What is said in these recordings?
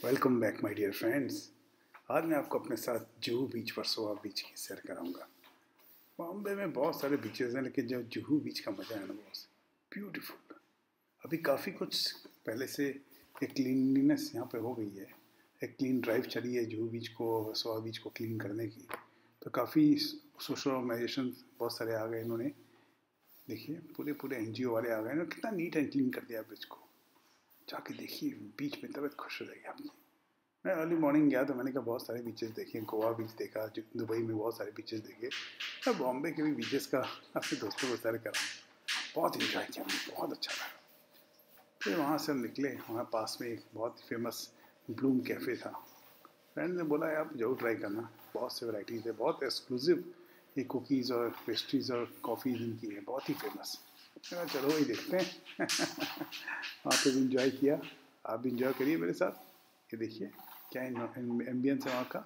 Welcome back my dear friends. आज मैं आपको अपने साथ जुहू बीच वर्सोवा बीच की सैर कराऊंगा। बॉम्बे में बहुत सारे बीचेस हैं, लेकिन जो जुहू बीच का मज़ा है ना, बहुत ब्यूटीफुल। अभी काफ़ी कुछ पहले से एक क्लीनलीनेस यहाँ पे हो गई है। एक क्लीन ड्राइव चली है जुहू बीच को, वर्सोवा बीच को क्लीन करने की। तो काफ़ी सोशल ऑर्गेनाइजेशन बहुत सारे आ गए। इन्होंने देखिए पूरे पूरे NGO वाले आ गए। इन्होंने कितना नीट एंड क्लीन कर दिया ब्रिज को। जाके देखिए, बीच में तबीयत खुश हो जाएगी आपकी। मैं अर्ली मॉर्निंग गया तो मैंने कहा बहुत सारे बीचेस देखे। गोवा बीच देखा, दुबई में बहुत सारे बीचेस देखे। मैं बॉम्बे के भी बीचेस का अपने दोस्तों को सैर करा। बहुत इन्जॉय किया, मुझे बहुत अच्छा लगा। फिर वहाँ से हम निकले। वहाँ पास में एक बहुत फेमस ब्लूम कैफ़े था। फ्रेंड ने बोला आप जरूर ट्राई करना, बहुत से वैराइटीज़ है, बहुत एक्सक्लूसिव ये कुकीज़ और पेस्ट्रीज़ और कॉफ़ी इनकी है, बहुत ही फेमस। मैंने चलो वही देखते हैं। वहाँ पे भी इंजॉय किया, आप भी इंजॉय करिए मेरे साथ। ये देखिए क्या एम्बियंस है वहाँ का।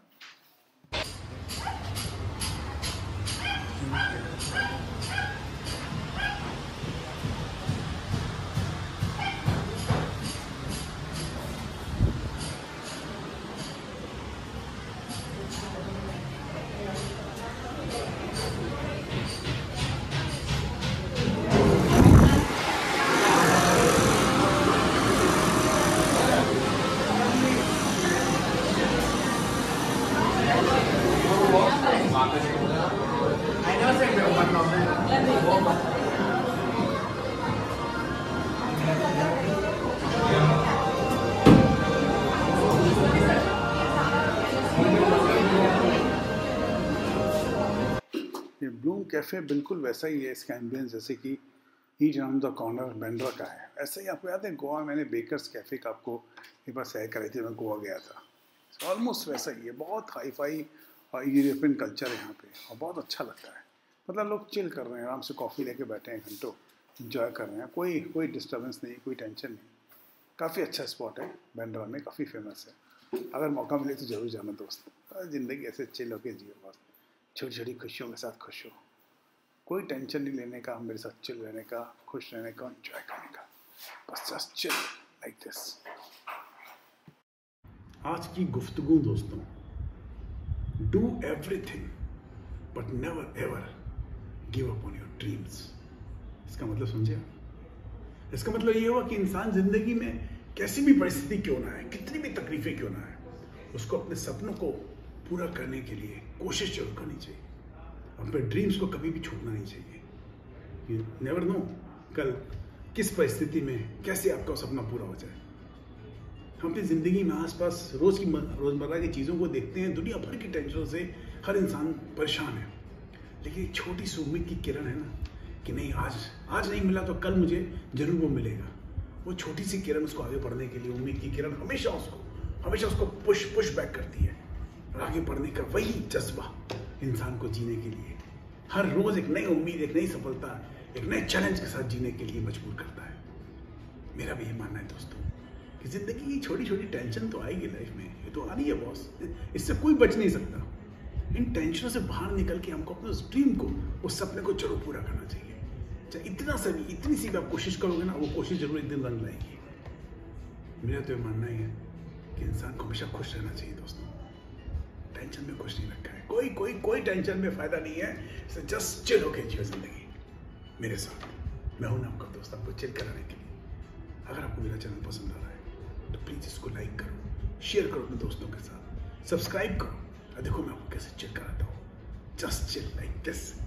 ये ब्लूम कैफ़े बिल्कुल वैसा ही है, इसका एम्बियंस जैसे कि eat around the corner Bandra का है। ऐसा ही आपको याद है गोवा मैंने बेकर्स कैफ़े का आपको एक बार सैर कराई थी, मैं गोवा गया था। ऑलमोस्ट वैसा ही है, बहुत हाई फाई और यूरोपियन कल्चर है यहाँ पे और बहुत अच्छा लगता है। मतलब लोग चिल कर रहे हैं, आराम से कॉफ़ी लेके बैठे हैं, घंटों इंजॉय कर रहे हैं। कोई कोई डिस्टर्बेंस नहीं, कोई टेंशन नहीं। काफ़ी अच्छा स्पॉट है, बैंड्रा में काफ़ी फेमस है। अगर मौका मिले तो ज़रूर जाना दोस्त। ज़िंदगी ऐसे चिल होके जियो, बस छोटी छोटी खुशियों के साथ खुश हो। कोई टेंशन नहीं लेने का, मेरे साथ चिल रहने का, खुश रहने का, एंजॉय करने का। बस जस्ट चिल लाइक दिस। आज की गुफ्तगू दोस्तों, do everything but never ever give up on your dreams. इसका मतलब समझे आप? इसका मतलब ये हुआ कि इंसान जिंदगी में कैसी भी परिस्थिति क्यों ना है, कितनी भी तकलीफें क्यों ना है, उसको अपने सपनों को पूरा करने के लिए कोशिश जरूर करनी चाहिए। अपने ड्रीम्स को कभी भी छूटना नहीं चाहिए। यू नेवर नो कल किस परिस्थिति में कैसे आपका सपना पूरा हो जाए। हम अपनी ज़िंदगी में आसपास रोज़मर्रा की चीज़ों को देखते हैं, दुनिया भर की टेंशनों से हर इंसान परेशान है। लेकिन एक छोटी सी उम्मीद की किरण है ना, कि नहीं आज नहीं मिला तो कल मुझे जरूर वो मिलेगा। वो छोटी सी किरण उसको आगे बढ़ने के लिए, उम्मीद की किरण हमेशा उसको पुश बैक करती है। आगे बढ़ने का वही जज्बा इंसान को जीने के लिए हर रोज एक नई उम्मीद, एक नई सफलता, एक नए चैलेंज के साथ जीने के लिए मजबूर करता है। मेरा भी ये मानना है दोस्तों कि जिंदगी की छोटी छोटी टेंशन तो आएगी लाइफ में, ये तो आनी है बॉस, इससे कोई बच नहीं सकता। इन टेंशनों से बाहर निकल के हमको अपने उस ड्रीम को, उस सपने को जरूर पूरा करना चाहिए। चाहे इतनी सी भी आप कोशिश करोगे ना, वो कोशिश जरूर एक दिन रंग लाएगी। मेरा तो ये मानना ही है कि इंसान को हमेशा खुश रहना चाहिए दोस्तों। टेंशन में खुश नहीं रखा है, कोई टेंशन में फायदा नहीं है। जस्ट चिल होके जियो जिंदगी मेरे साथ। मैं हूं ना आपका दोस्त, आपको चिल कराने के लिए। अगर आपको मेरा चैनल पसंद आ रहा है तो प्लीज इसको लाइक करो, शेयर करो अपने दोस्तों के साथ, सब्सक्राइब करो और देखो मैं आपको कैसे चिल कराता हूँ। Just chill like this.